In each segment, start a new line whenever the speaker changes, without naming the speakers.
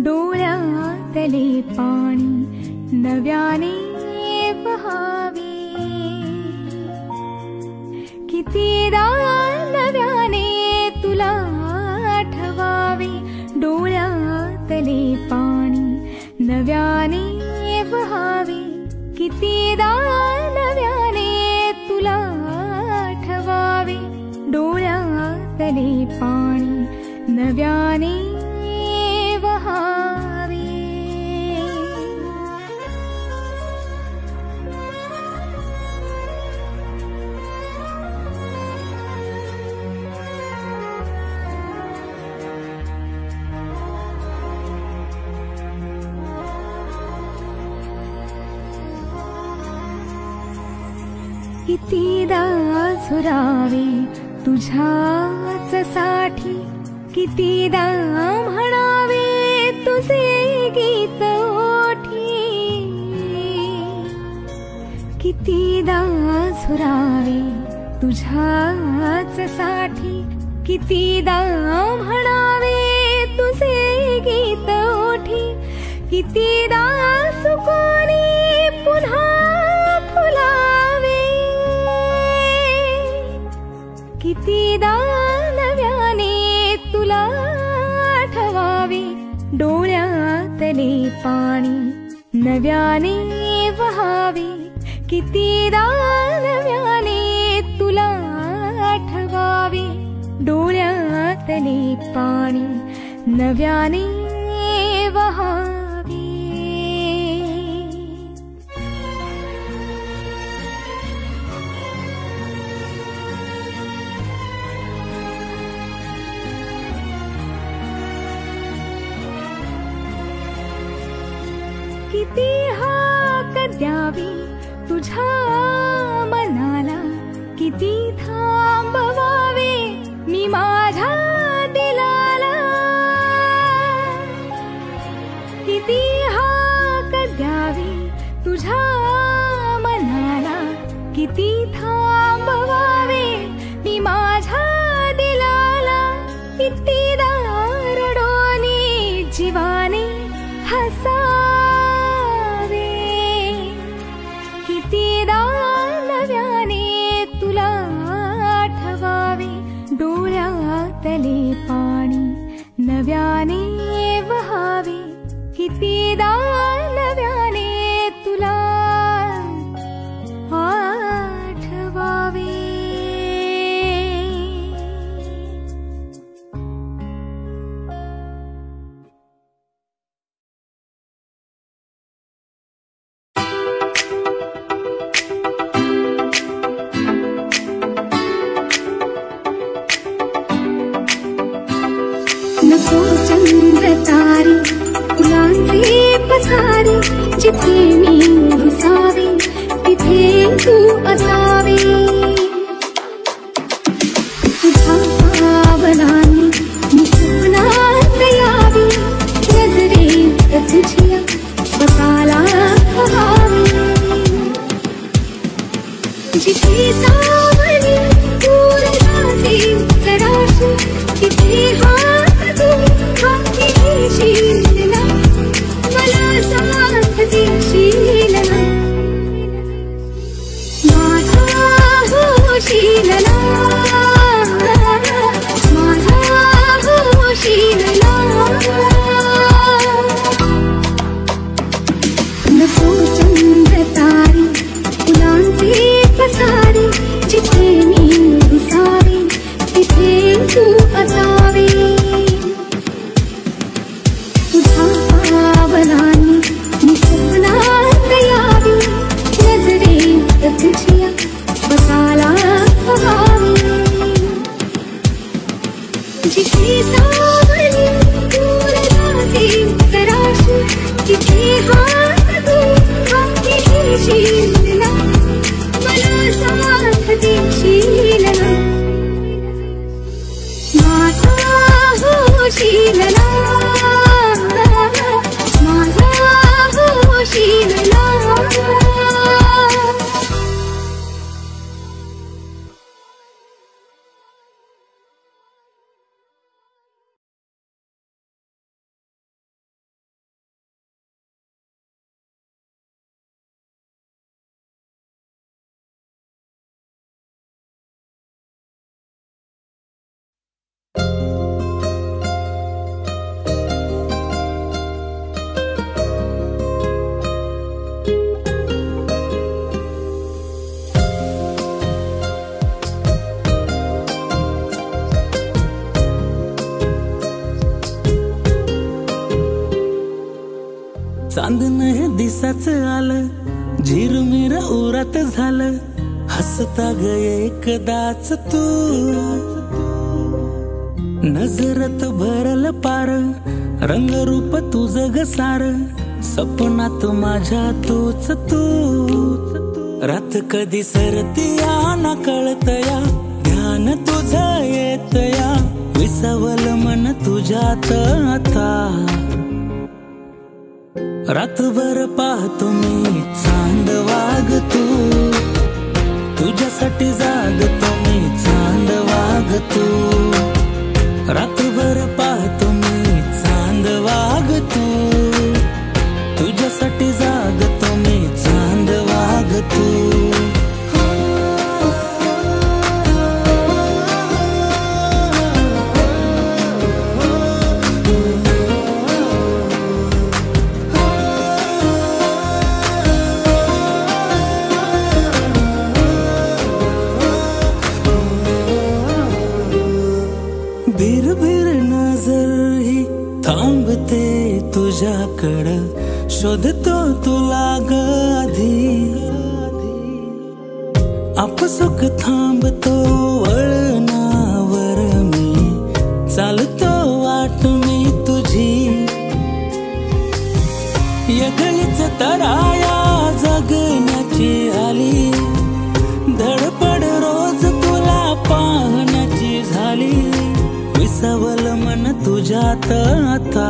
डोळ्यातले पाणी नव्याने वहावे, कितीदा नव्याने तुला आठवावे। डोळ्यातले पाणी नव्याने वहावे, कितीदा नव्याने तुला आठवावे। डोळ्यातले पाणी नव्याने वहावे। कितीदा झुरावे तुझ्याच साठी, कितीदा म्हणावे तुझे गीत ओठी। कितीदा झुरावे तुझ्याच साठी, कितीदा म्हणावे तुझे गीत ओठी। कितीदा सुकोनी पुन्हा फुलावे, कितीदा नव्याने तुला आठवावे। डोळ्यातले पाणी नव्याने वहावे, कितीदा नव्याने तुला आठवावे। डोळ्यातले पाणी नव्याने वहावे। किती हाक द्यावी तुझ्या मनाला, किती थांबवावे मी माझ्या दिलाला। किती हाक द्यावी तुझ्या मनाला, किती थांबवावे मी माझ्या दिलाला। कितीदा रडोनी जीवाने हसावे, कितीदा नव्याने तुला आठवावे। डोळ्यातले पाणी नव्याने वहावे, कितीदा नव्याने तुला आठवावे। नको चंद्र तारे फुलांचे पसारे, जिथे मी रुसावे तिथे तू असावे। तुझ्या पावलांनी मी स्वप्नात यावे, नजरेत तुझ्या स्वतःला हवावे। जिथे सावली दूर जाते जराशी, तिथे हात तू हाती घेशील ना, मला साथ देशील ना, माझा होशील ना, माझा होशील ना। नको चंद्र तारे फुलांचे पसारे, जिथे मी रुसावे तिथे तू असावे। तुझ्या पावलांनी मी स्वप्नात यावे, नजरेत तुझ्या स्वतःला हवावे। जिथे सावली दूर जाते जराशी, तिथे हात तू हाती घेशील ना, मला साथ देशील ना, माझा होशील ना, माझा होशील ना।
चांदण हे दिसाच आलं, झिरमिर उरात झालं, हसता ग एकदाच तू. नजरत भरल पार, रंगरूप तुझं ग सार, सपनात माझ्या तूच तू. रात कधी सरतीया ना कळतया, ध्यान तुझं येतया, विसावल मन तुझ्यात आता. रातभर पाहतो मी चांद वाग तू, तुझ्यासाठी जागतो मी चांद वाग तू. रातभर पाहतो मी चांद वाग तू, तुझ्यासाठी जागतो मी चांद वाग तू. भीर भीर नजर ही थांबते तुझ्याकडं, शोधतो तुला ग आधी. आपसुक थांबतो वळणावर मी, चालतो वाट मी तुझी. यगळीच तराया जगण्याची आली, धडपड रोज तुला पाहण्याची झाली, विसावल मन तुझ्यात आता.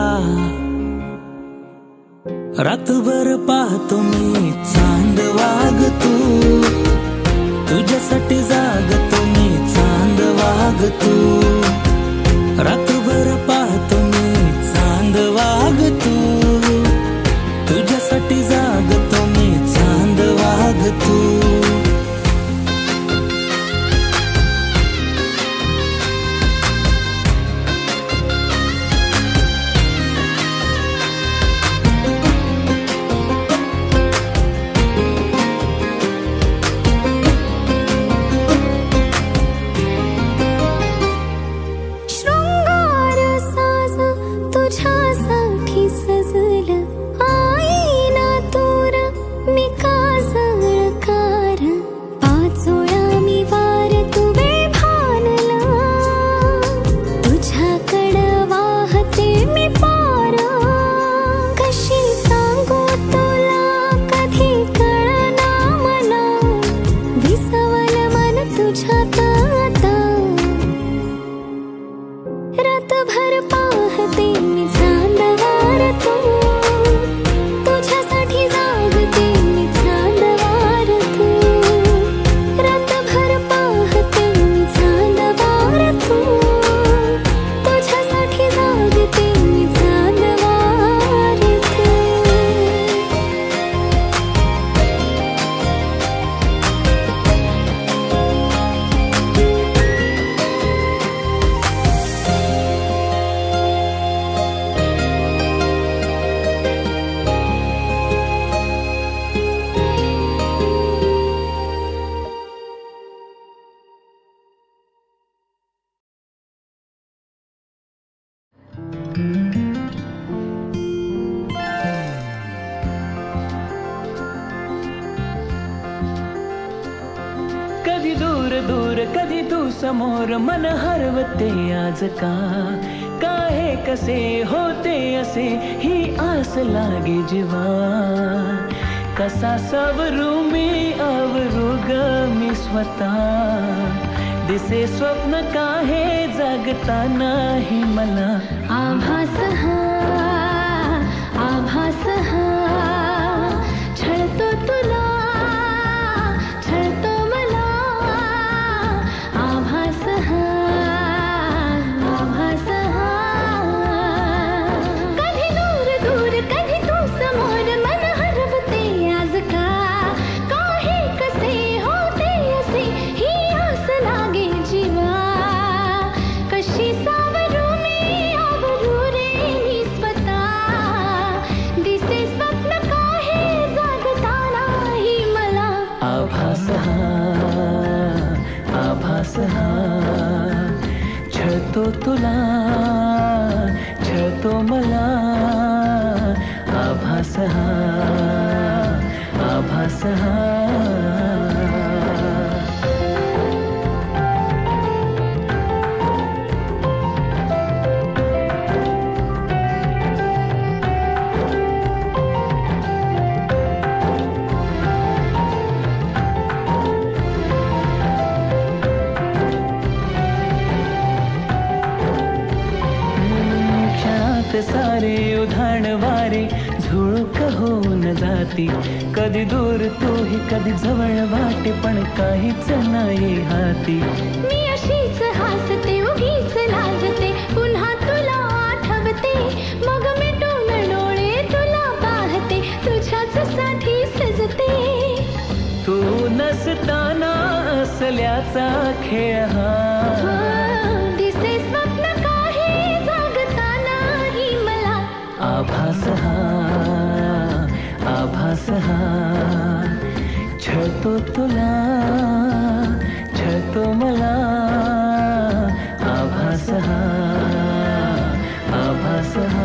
रातभर पाहतो मी चांद वाग तू, तुझ्यासाठी जागतो मी चांद वाग तू. रातभर पाहतो मी चांद वाग तू, तुझ्यासाठी जागतो मी चांद वाग तू.
कधी दूर दूर कधी तू समोर, मन हरवते आज का. काहे कसे होते असे ही आस लागे जीवा. कसा सावरू मी आवरू ग मी स्वतः, दिसे स्वप्न काहे जागता नाही मला.
आभास हा आभास हा, छळतो तुला छळतो मला. आभास हा आभास हा, कधी दूर दूर कधी तू समोर, मन हरवते आज का. काहे कसे होते असे ही आस लागे जीवा. कशी सावरू मी आवरू रे मी स्वतः, दिसे स्वप्न काहे जागता नाही मला.
आभास हा आभास हा, छळतो तुला छळतो मला. आभास आभास हा, आभास हा. सारे उधाण वारे झुळूक होऊन जाती. कधी दूर तूही कधी जवळ वाटे पण काहीच नाही हाती.
मी अशीच हसते उगीच लाजते पुन्हा तुला आठवते. मग मिटून डोळे तुला पाहते तुझ्याच साठी सजते.
तू नसताना असल्याचा खेळ हा.
दिसे स्वप्न काही जागताना ही मला.
आभास हा, आभास हा. छळतो तुला, छळतो मला. आभास हा, आभास हा.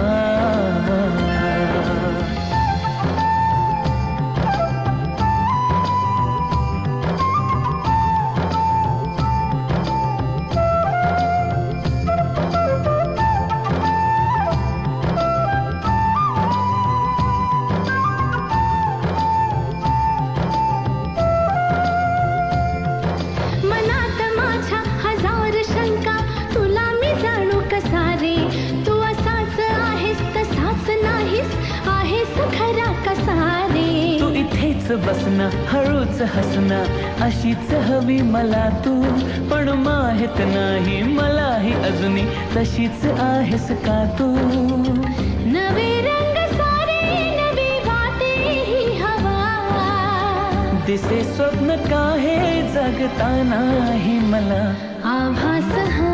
मनात माझ्या हजार शंका तुला मी जाणू कसा रे. तू असाच आहेस तसाच नाहीस आहेस खरा कसा रे.
तू इथेच बसना हळूच हसना अशीच हवी मला तू. पण माहित नाही मलाही अजूनही तशीच आहेस का तू.
नवे रंग सारे नवी वाटे ही हवा.
दिसे स्वप्न काहे जगतानाही मला.
आभास हा,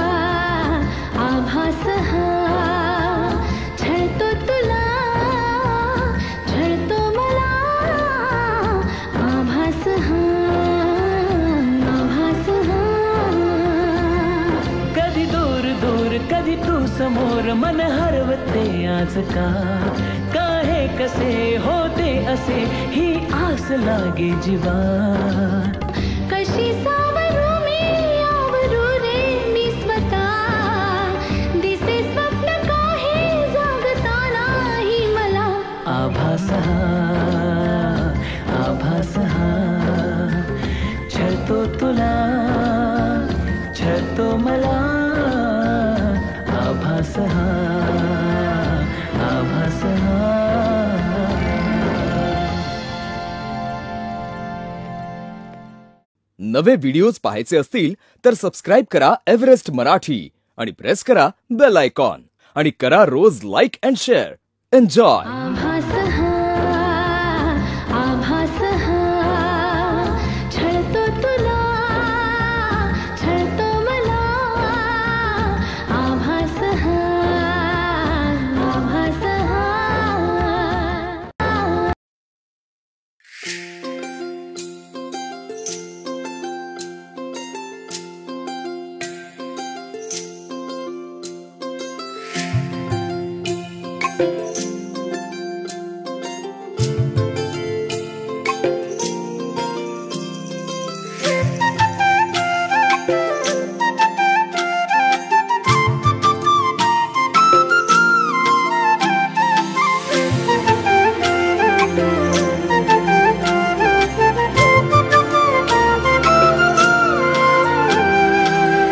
आभास हा. छळतो तुला, छळतो मला. आभास हा, आभास हा.
कधी दूर दूर कधी तू समोर मन हरवते आज का. काहे कसे होते असे ही आस लागे जीवा.
कशी सावरू मी आवरू रे मी स्वतः. दिसे स्वप्न काही जागताना ही मला.
आभास हा, आभास हा. छळतो तुला, छळतो मला. आभास हा, आभास हा.
नवे व्हिडिओज पाहायचे असतील तर सबस्क्राईब करा एव्हरेस्ट मराठी आणि प्रेस करा बेल आयकॉन आणि करा रोज लाईक अँड शेअर. एन्जॉय.
आभास हा, आभास हा. छळतो तुला, छळतो मला. आभास हा, आभास हा.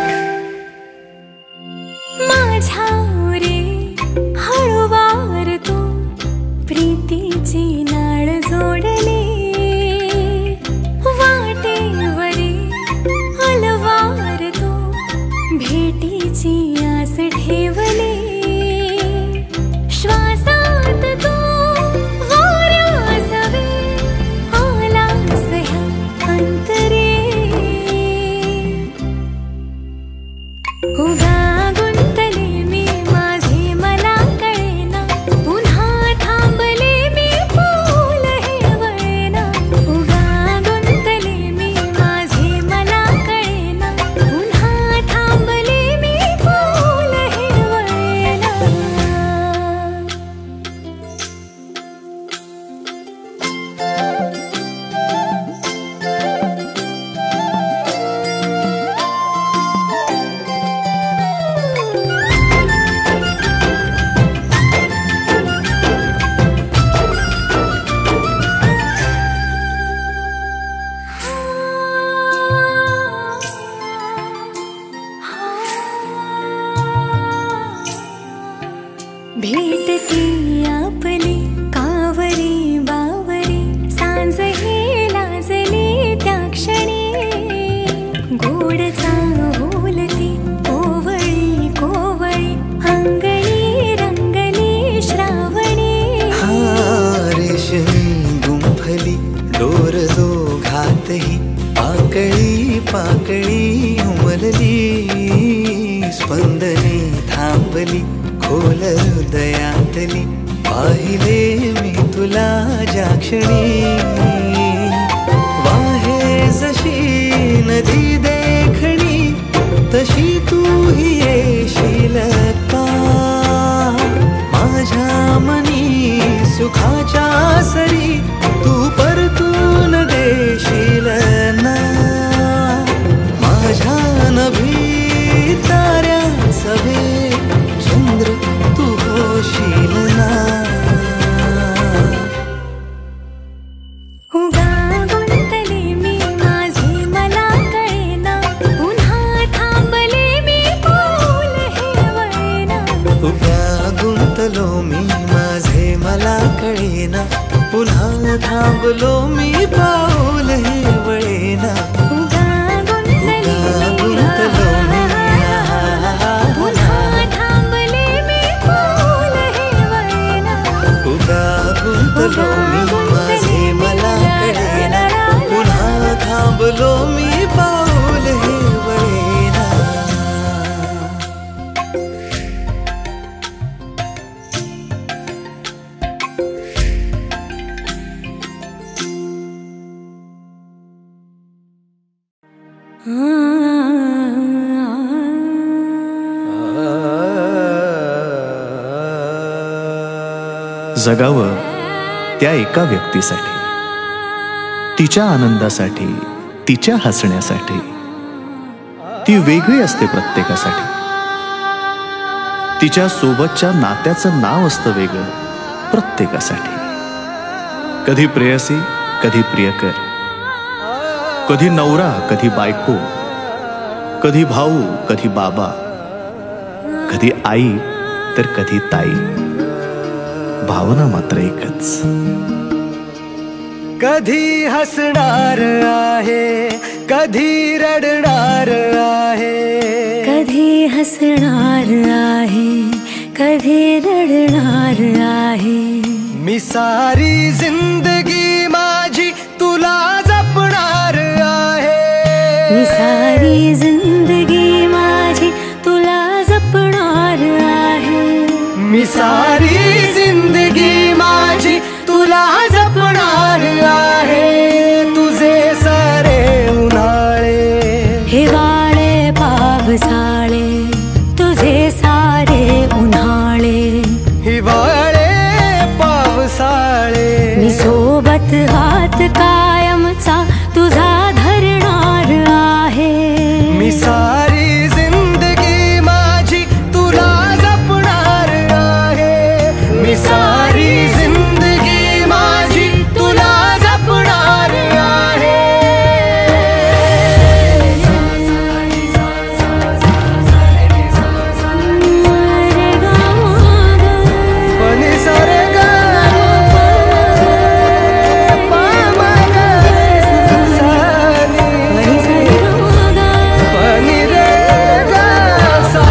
माझ्या रे हळूवार तू
भेटती आपली कावरी बावरी सांज ही लाजली त्या क्षणी गोडचा बोलती कोवळी कोवळी अंगणी रंगली श्रावणी
रेशमी गुंफली दोर दोघातही पाकळी पाकळी उमलली स्पंदने थांबली खोल हृदयातली पाहिले मी तुला ज्या क्षणी वाहे जशी नदी देखणी तशी तू ही येशील का माझ्या मनी सुखाच्या सरी तू परतून देशील ना माझ्या नभी ताऱ्या सवे चंद्र तू होशील ना
उगा गुंतले मी माझे मला कळेना पुन्हा थांबले मी पाऊल हे वळेना
उभ्या गुंतलो मी माझे मला कळेना पुन्हा थांबलो मी पाऊल हे वळेना
उगा गुंतले मी पुन्हा थांबले मी पाऊल हे वळेना
उगा गुंतलो मी माझे मला कळेना पुन्हा थांबलो मी पाऊल हे वळेना
जगावं त्या एका व्यक्तीसाठी, तिच्या आनंदासाठी, तिच्या हसण्यासाठी. ती वेगळी असते प्रत्येकासाठी. तिच्या सोबतच्या नात्याचं नाव असतं वेगळं प्रत्येकासाठी. कधी प्रेयसी, कधी प्रियकर, कधी नवरा, कधी बायको, कधी भाऊ, कधी बाबा, कधी आई तर कधी ताई. भावना मात्र एकच.
कधी हसणार आहे, कधी रडणार आहे,
कधी हसणार आहे, कधी रडणार आहे.
मी सारी जिंदगी माझी तुला जपणार आहे.
मी सारी जिंदगी माझी तुला जपणार आहे.
मी सारी जिंदगी माझी तुला जपणार आहे. तुझे सारे उन्हाळे
हिवाळे पावसाळे तुझे सारे उन्हाळे
हिवाळे पावसाळे
मी सोबत हात कायमचा तुझा धरणार आहे.
मी सारी जिंदगी माझी तुला जपणार आहे. मी सारी जिंदगी माझी तुला जपणार आहे. पनी सारे गा पनी रे गा सा.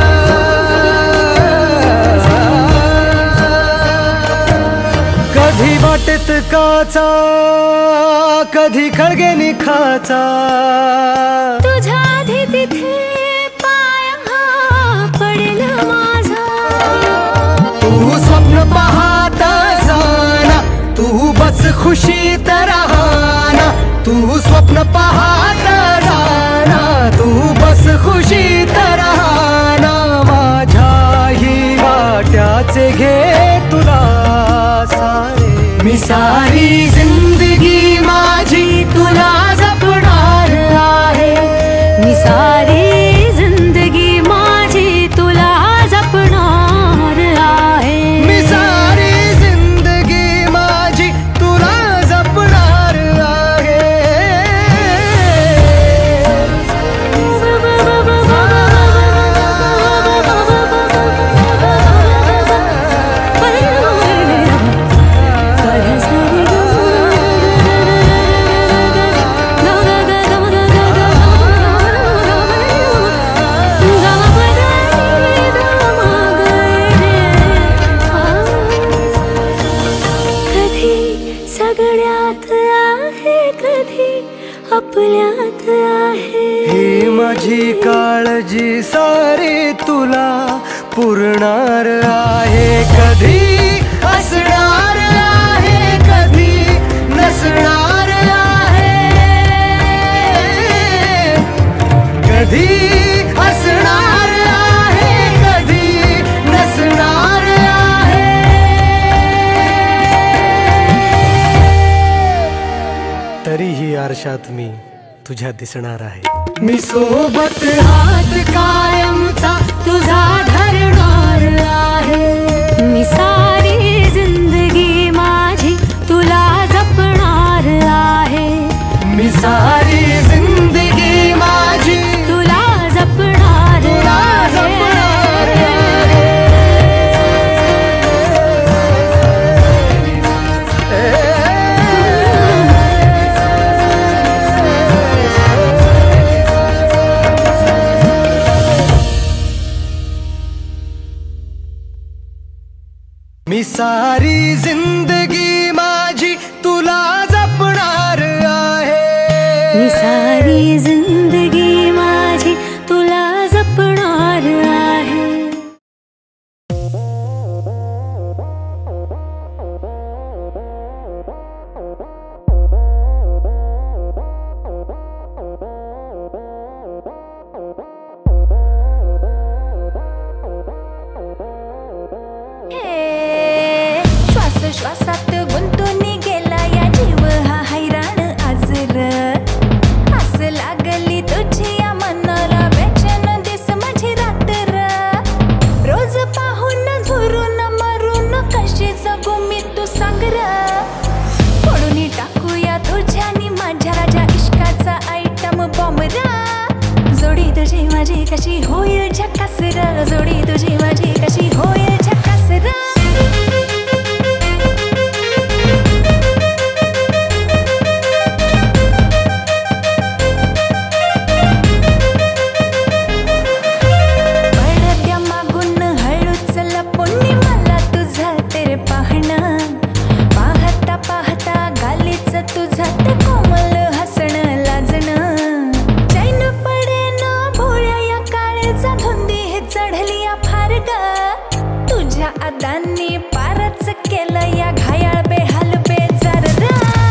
कधी वाटेत काचा, कधी खळगे निखाचा.
तुझ्या आधी तिथे पाय हा पडेल माझा.
तू स्वप्न पाहत जाना, तू बस खुशीत राहना. तू स्वप्न पाहत जाना, तू बस खुशीत राहना. माझ्याही वाट्याचे घे तुला सारे. मी सारी जिंदगी माझी तुला जपणार आहे.
मी सारी जिंदगी माझी तुला जपणार आहे.
मी सारी जिंदगी माझी तुला जपणार आहे.
माझी काळजी सारी तुला पुरणार आहे. कधी असणार आहे, कधी नसणार आहे. कधी असणार आहे, कधी नसणार आहे. तरीही आरशात मी तुझ्या दिसणार आहे. मी सोबत हात कायमचा तुझा धरणार आहे.
मी सारी जिंदगी माझी तुला जपणार आहे.
मी सारी जिंदगी माझी
तुला जपणार आहे.
मी सारी जिंदगी माझी तुला जपणार आहे.
मी सारी जिंदगी माझी तुला जपणार आहे. श्वास श्वासात गुंतून गेला या जीव हा हैराण आजर. असं लागली तुझी या मनाला बेचैन दिस माझी रात्र. रोज पाहून झुरून मरून कशी जगू मी तू सांग र. फोडून टाकूया तुझ्यानी माझ्या राजा इश्काचा आयटम बॉम्ब र. जोडी तुझी माझी कशी होईल झकास र. जोडी तुझी माझी कशी होईल झकास र. अदांनी पारच केलं या घायाळ बेहाल बेजार र.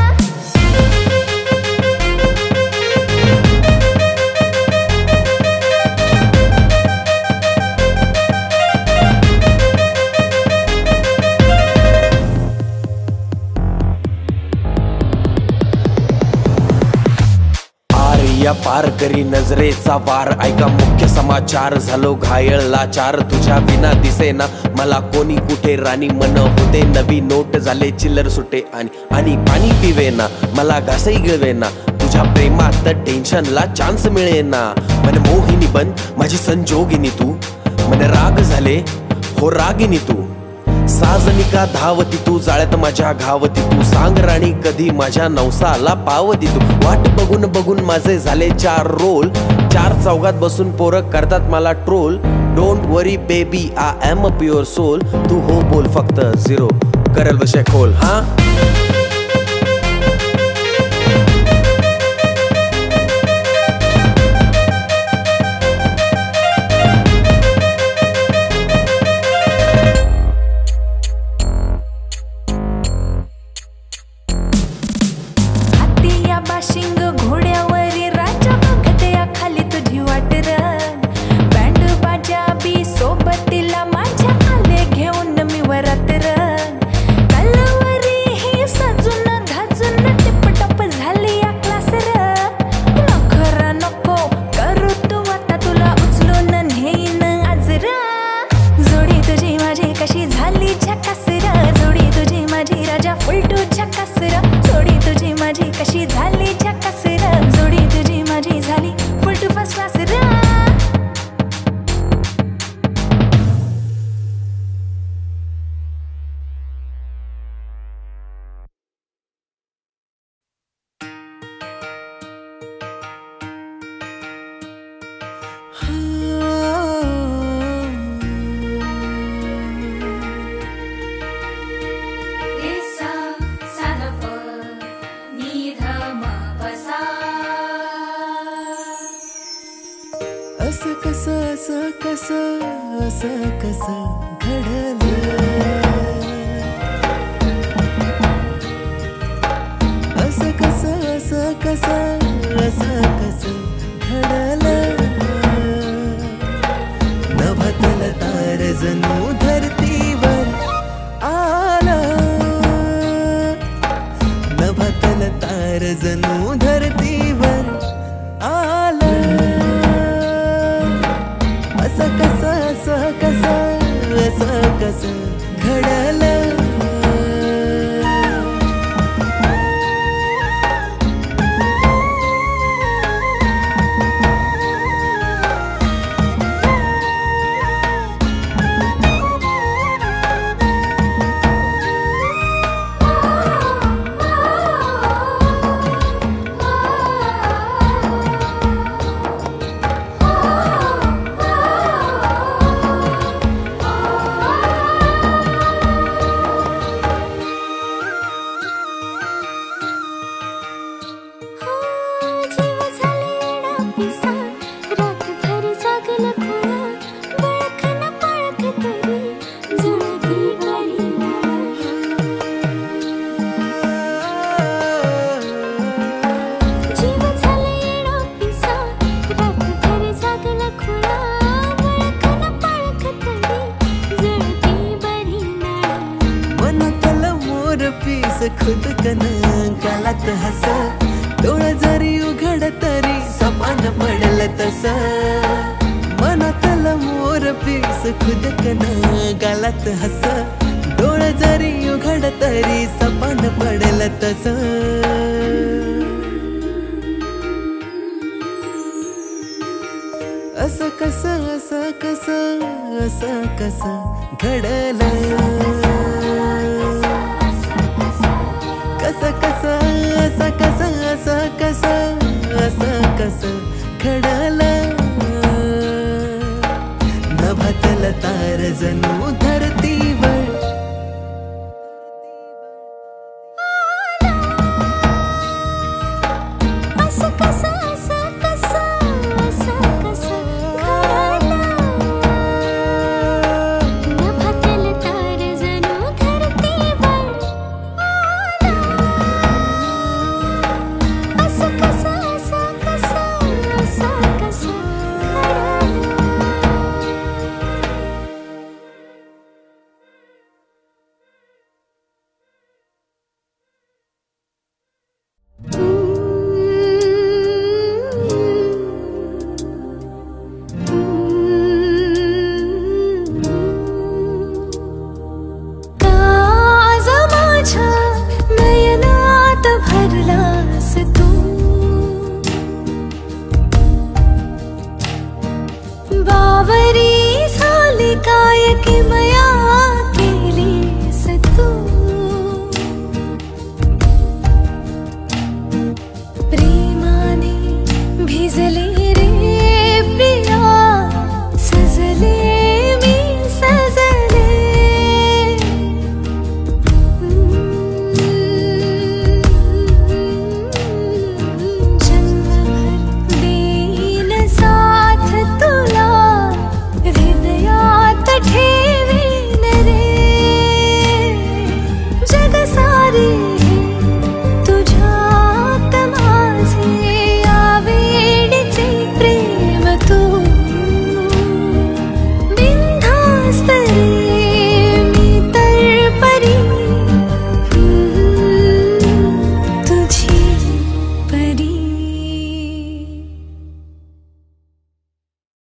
या पार करी नजरेचा वार. ऐका मुख्य समाचार, झालो घायल लाचार. तुझ्या विना दिसेना मला कोणी कुठे. राणी मन होते नवी नोट, झाले चिल्लर सुटे आणि पाणी पिवेना. मला घासही गिळवेना. तुझ्या प्रेमात टेन्शनला चान्स मिळेना. मन मोहिनी बन माझी संजोगिनी तू. मन राग झाले हो रागिनी तू. साजनिका धावती तू, जाळ्यात माझ्या घावती तू. सांग राणी कधी माझ्या नवसाला पावती तू. वाट बघून बघून माझे झाले 4 रोल. 4 चौघात बसून पोरं करतात मला troll. Don't worry baby I am a pure soul. तू हो बोल फक्त 0 करल विषय खोल. हा
बाशिंग घोड्यावरी राजा बघते या खाली तुझी वाट र. बँड बाजा बी सोबतीला माझ्या आले घेऊन मी वरात र. कलवरी ही सज
असं कसं घडलं, असं कसं असं कसं असं कसं घडलं. नभतल तार जणू धरतीवर आलं, नभतल तार जणू धरतीवर आलं. असं कसं असं कसं असं कसं घडलं. खुद कन गालात हस, डोळ जरी उघड तरी सपान पडल तस. मनातला मोर पीस खुद कन गालात हस, डोळ जरी उघड तरी सपान पडल तस. असं कसं असं कसं असं कसं घडलं. कसं कसं असं कसं असं कसं असं कसं घडलं. नभतल तार जणू